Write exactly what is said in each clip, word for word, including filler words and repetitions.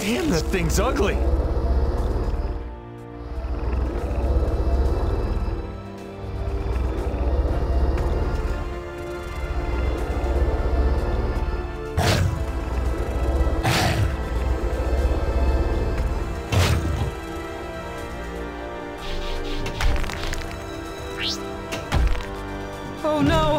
Damn, that thing's ugly! Oh no!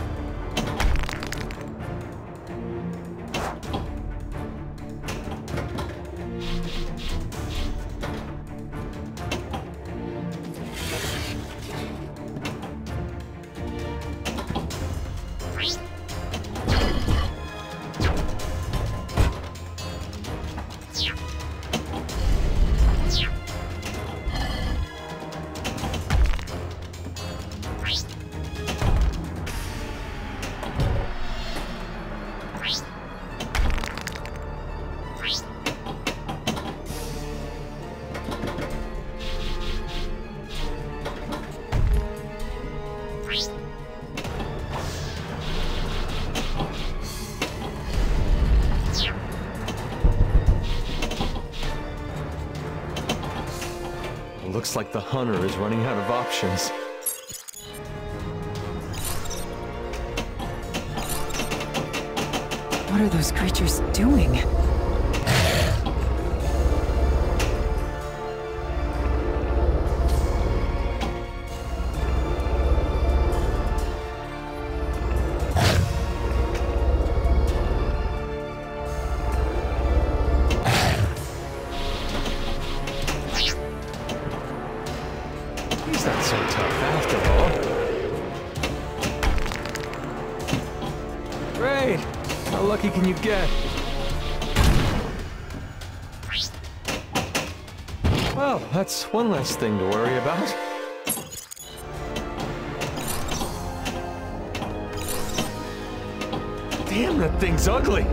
Looks like the hunter is running out of options. What are those creatures doing? He's not so tough after all. Great! How lucky can you get? Well, that's one less thing to worry about. Damn, that thing's ugly!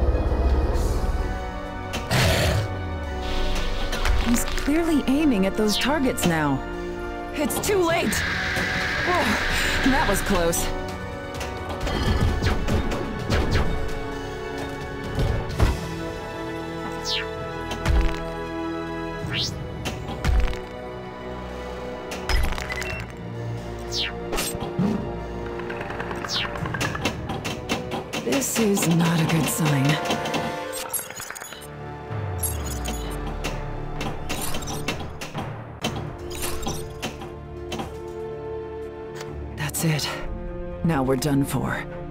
He's clearly aiming at those targets now. It's too late! Whoa, that was close. This is not a good sign. That's it. Now we're done for.